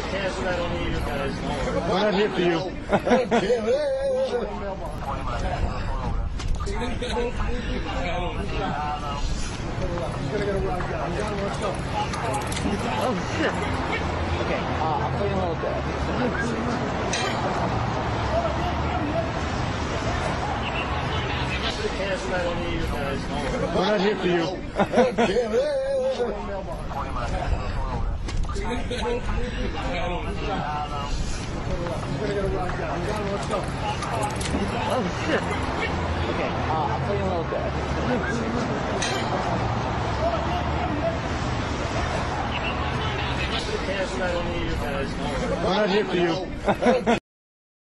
Cancel that on you guys. We're not here for you. Oh shit. Okay, I'll play a little bit. Cancel that on you guys. We're not here for you. Oh shit. Okay, I'll play a little bit. Cancel that on you guys. We're not here for you.